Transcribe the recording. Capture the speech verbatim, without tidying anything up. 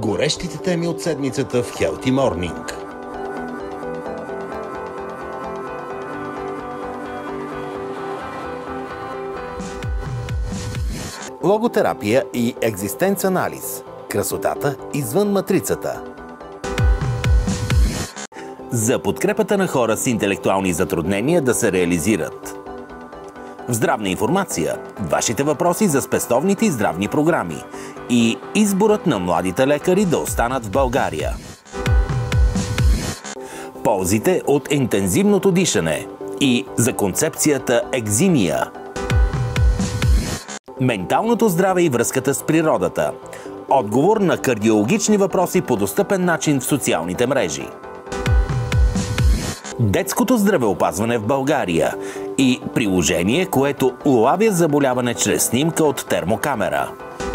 Горещите теми от седмицата в Healthy Morning. Логотерапия и екзистенц анализ. Красотата извън матрицата. За подкрепата на хора с интелектуални затруднения да се реализират. В здравна информация – вашите въпроси за спестовните и здравни програми и изборът на младите лекари да останат в България. Ползите от интензивното дишане и за концепцията екзимия. Менталното здраве и връзката с природата. Отговор на кардиологични въпроси по достъпен начин в социалните мрежи. Детското здравеопазване в България и приложение, което улавя заболяване чрез снимка от термокамера.